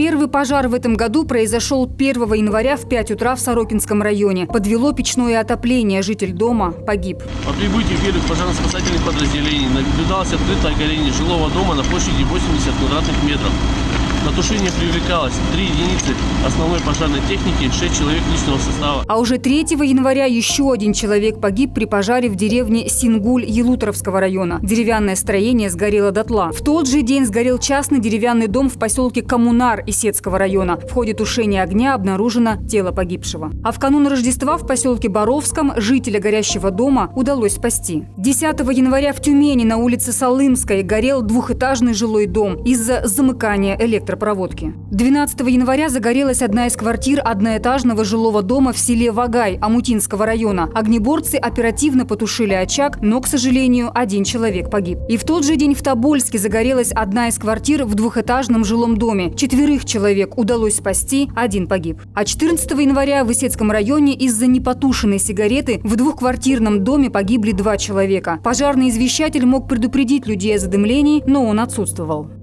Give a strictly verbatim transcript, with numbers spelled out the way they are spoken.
Первый пожар в этом году произошел первого января в пять утра в Сорокинском районе. Подвело печное отопление. Житель дома погиб. По прибытии первых пожарно-спасательных подразделений наблюдалось открытое горение жилого дома на площади восемьдесят квадратных метров. На тушение привлекалось три единицы основной пожарной техники, шесть человек личного состава. А уже третьего января еще один человек погиб при пожаре в деревне Сингуль Елуторовского района. Деревянное строение сгорело дотла. В тот же день сгорел частный деревянный дом в поселке Коммунар Исетского района. В ходе тушения огня обнаружено тело погибшего. А в канун Рождества в поселке Боровском жителя горящего дома удалось спасти. десятого января в Тюмени на улице Салымской горел двухэтажный жилой дом из-за замыкания электропроводки. двенадцатого января загорелась одна из квартир одноэтажного жилого дома в селе Вагай Амутинского района. Огнеборцы оперативно потушили очаг, но, к сожалению, один человек погиб. И в тот же день в Тобольске загорелась одна из квартир в двухэтажном жилом доме. Четверых человек удалось спасти, один погиб. А четырнадцатого января в Исетском районе из-за непотушенной сигареты в двухквартирном доме погибли два человека. Пожарный извещатель мог предупредить людей о задымлении, но он отсутствовал.